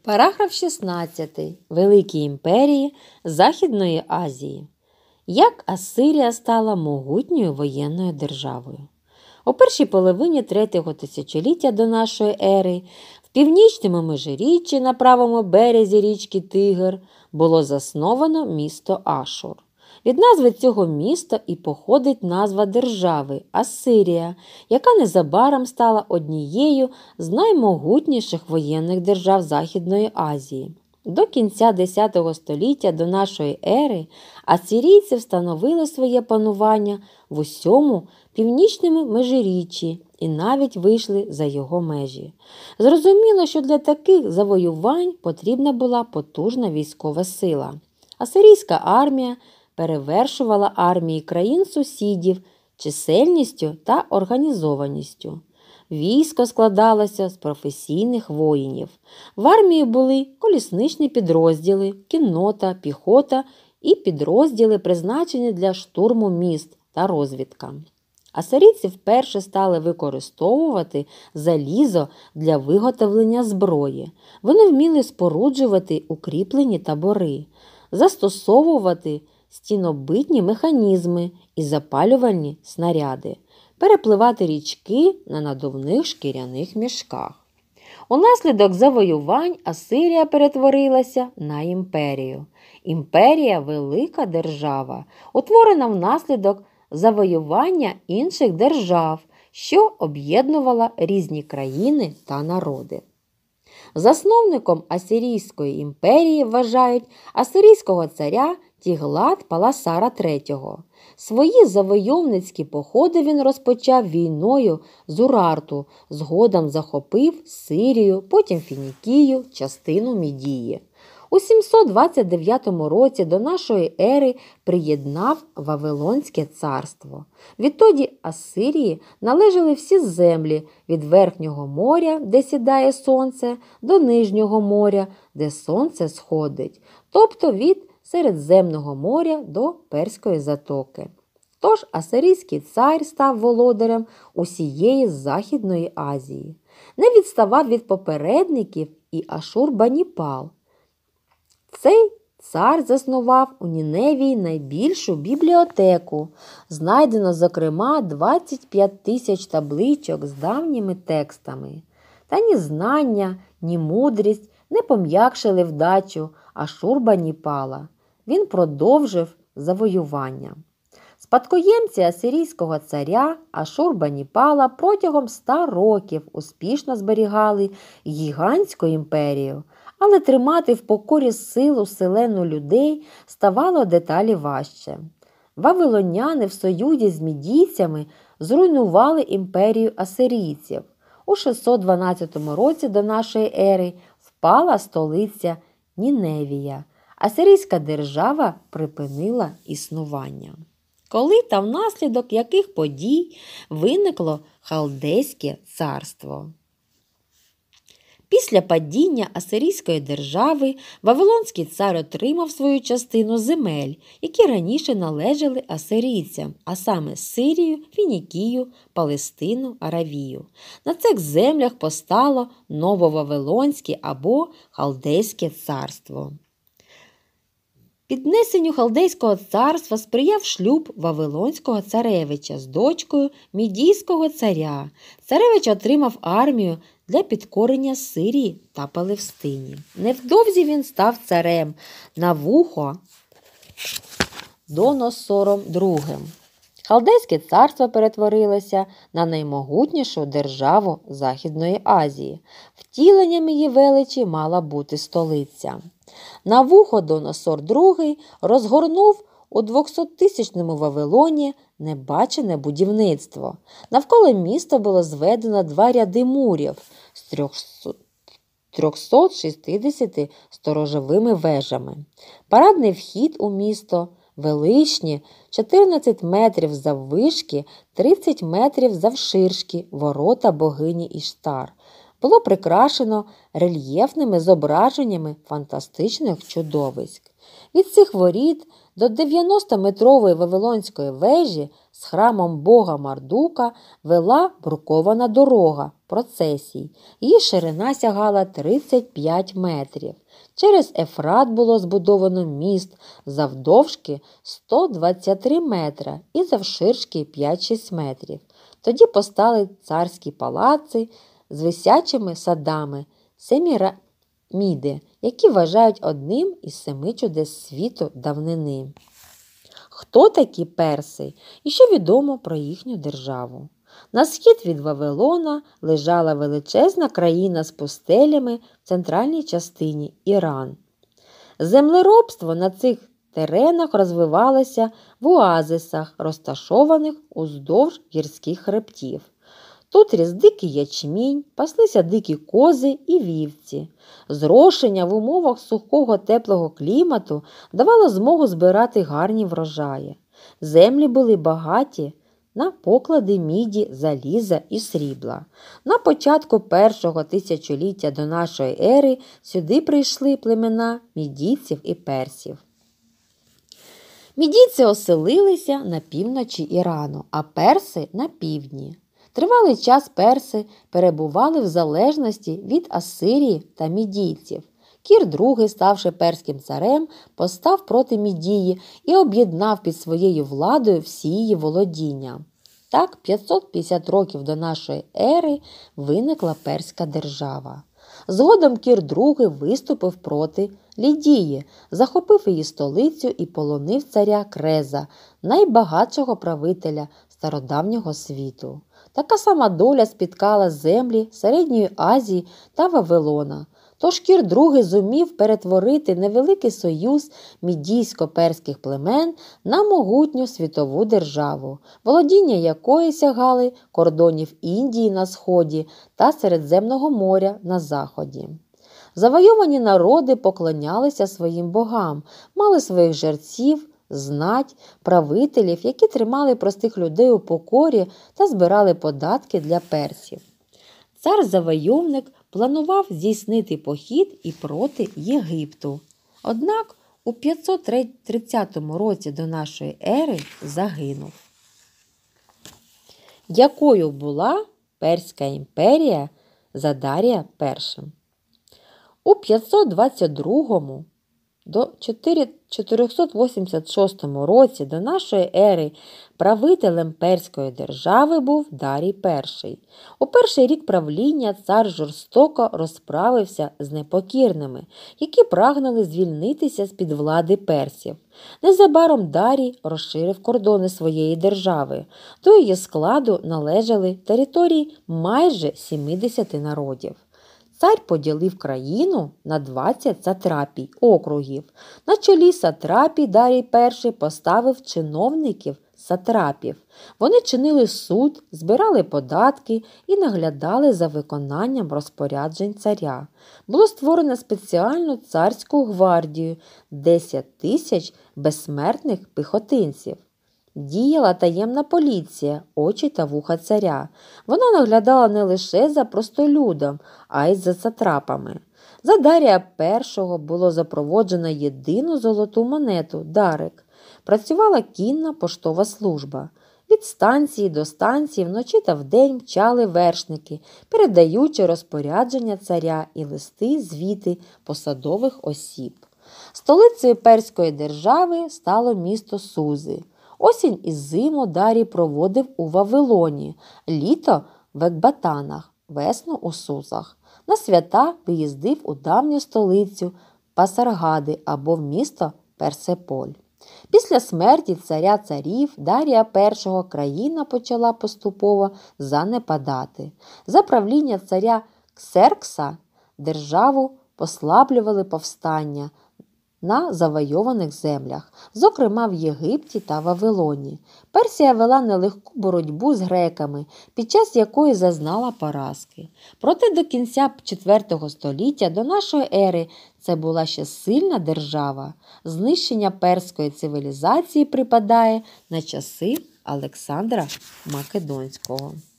Параграф 16. Великі імперії Західної Азії. Як Асирія стала могутньою воєнною державою? У першій половині 3-го тисячоліття до нашої ери в північному межиріччі на правому березі річки Тигр було засновано місто Ашур. Від назви цього міста і походить назва держави – Асирія, яка незабаром стала однією з наймогутніших воєнних держав Західної Азії. До кінця X століття до нашої ери асирійці встановили своє панування в усьому північному межиріччі і навіть вийшли за його межі. Зрозуміло, що для таких завоювань потрібна була потужна військова сила. Асирійська армія перевершувала армії країн-сусідів чисельністю та організованістю. Військо складалося з професійних воїнів. В армії були колісничні підрозділи, кіннота, піхота і підрозділи, призначені для штурму міст та розвідка. Асирійці вперше стали використовувати залізо для виготовлення зброї. Вони вміли споруджувати укріплені табори, застосовувати стінобитні механізми і запалювальні снаряди, перепливати річки на надувних шкіряних мішках. Унаслідок завоювань Асирія перетворилася на імперію. Імперія – велика держава, утворена внаслідок завоювання інших держав, що об'єднувала різні країни та народи. Засновником Асирійської імперії вважають асирійського царя Тіглат-Паласара III. Свої завойовницькі походи він розпочав війною з Урарту, згодом захопив Сирію, потім Фінікію, частину Мідії. У 729 році до нашої ери приєднав Вавилонське царство. Відтоді Асирії належали всі землі від Верхнього моря, де сідає сонце, до Нижнього моря, де сонце сходить, тобто від Середземного моря до Перської затоки. Тож асирійський цар став володарем усієї Західної Азії. Не відставав від попередників і Ашурбаніпал. Цей цар заснував у Ніневії найбільшу бібліотеку. Знайдено, зокрема, 25 тисяч табличок з давніми текстами. Та ні знання, ні мудрість не пом'якшили вдачу Ашурбаніпала. Він продовжив завоювання. Спадкоємці асирійського царя Ашурбаніпала протягом 100 років успішно зберігали гігантську імперію, але тримати в покорі силу селену людей ставало дедалі важче. Вавилоняни в союзі з мідійцями зруйнували імперію асирійців. У 612 році до нашої ери впала столиця Ніневія. Асирійська держава припинила існування. Коли та внаслідок яких подій виникло Халдейське царство? Після падіння Асирійської держави Вавилонський цар отримав свою частину земель, які раніше належали асирійцям, а саме Сирію, Фінікію, Палестину, Аравію. На цих землях постало Нововавилонське або Халдейське царство. Піднесенню Халдейського царства сприяв шлюб Вавилонського царевича з дочкою Мідійського царя. Царевич отримав армію для підкорення Сирії та Палестині. Невдовзі він став царем Навуходоносором II. Халдейське царство перетворилося на наймогутнішу державу Західної Азії. Втіленням її величі мала бути столиця. Навуходоносор II розгорнув у 200-тисячному Вавилоні небачене будівництво. Навколо міста було зведено 2 ряди мурів з 360 сторожовими вежами. Парадний вхід у місто величні 14 метрів заввишки, 30 метрів завширшки ворота богині Іштар. Було прикрашено рельєфними зображеннями фантастичних чудовиськ. Від цих воріт До 90-метрової Вавилонської вежі з храмом бога Мардука вела брукована дорога процесій. Її ширина сягала 35 метрів. Через Ефрат було збудовано міст завдовжки 123 метра і завширшки 5-6 метрів. Тоді постали царські палаци з висячими садами Семіраміди, які вважають одним із 7 чудес світу давнини. Хто такі перси і що відомо про їхню державу? На схід від Вавилона лежала величезна країна з пустелями в центральній частині – Іран. Землеробство на цих теренах розвивалося в оазисах, розташованих уздовж гірських хребтів. Тут ріс дикий ячмінь, паслися дикі кози і вівці. Зрошення в умовах сухого теплого клімату давало змогу збирати гарні врожаї. Землі були багаті на поклади міді, заліза і срібла. На початку першого тисячоліття до нашої ери сюди прийшли племена мідійців і персів. Мідійці оселилися на півночі Ірану, а перси – на півдні. Тривалий час перси перебували в залежності від Асирії та мідійців. Кір II, ставши перським царем, постав проти Мідії і об'єднав під своєю владою всі її володіння. Так, 550 років до нашої ери виникла перська держава. Згодом Кір II виступив проти Лідії, захопив її столицю і полонив царя Креза, найбагатшого правителя стародавнього світу. Така сама доля спіткала землі Середньої Азії та Вавилона. Тож Кір II зумів перетворити невеликий союз мідійсько-перських племен на могутню світову державу, володіння якої сягали кордонів Індії на сході та Середземного моря на заході. Завойовані народи поклонялися своїм богам, мали своїх жерців, знать, правителів, які тримали простих людей у покорі та збирали податки для персів. Цар-завойовник планував здійснити похід і проти Єгипту. Однак у 530 році до нашої ери загинув. Якою була Перська імперія за Дарія І? У 522 до 486 році до нашої ери правителем Перської держави був Дарій І. У перший рік правління цар жорстоко розправився з непокірними, які прагнули звільнитися з-під влади персів. Незабаром Дарій розширив кордони своєї держави. До її складу належали території майже 70 народів. Цар поділив країну на 20 сатрапій, округів. На чолі сатрапій Дарій І поставив чиновників сатрапів. Вони чинили суд, збирали податки і наглядали за виконанням розпоряджень царя. Було створено спеціальну царську гвардію – 10 тисяч безсмертних піхотинців. Діяла таємна поліція, очі та вуха царя. Вона наглядала не лише за простолюдом, а й за сатрапами. За Дарія І було запроводжено єдину золоту монету – дарик. Працювала кінна поштова служба. Від станції до станції вночі та вдень мчали вершники, передаючи розпорядження царя і листи-звіти посадових осіб. Столицею Перської держави стало місто Сузи. Осінь і зиму Дарій проводив у Вавилоні, літо – в Екбатанах, весну – у Сузах. На свята виїздив у давню столицю Пасаргади або в місто Персеполь. Після смерті царя-царів Дарія І країна почала поступово занепадати. За правління царя Ксеркса державу послаблювали повстання на завойованих землях, зокрема в Єгипті та Вавилоні. Персія вела нелегку боротьбу з греками, під час якої зазнала поразки. Проте до кінця IV століття до нашої ери це була ще сильна держава. Знищення перської цивілізації припадає на часи Олександра Македонського.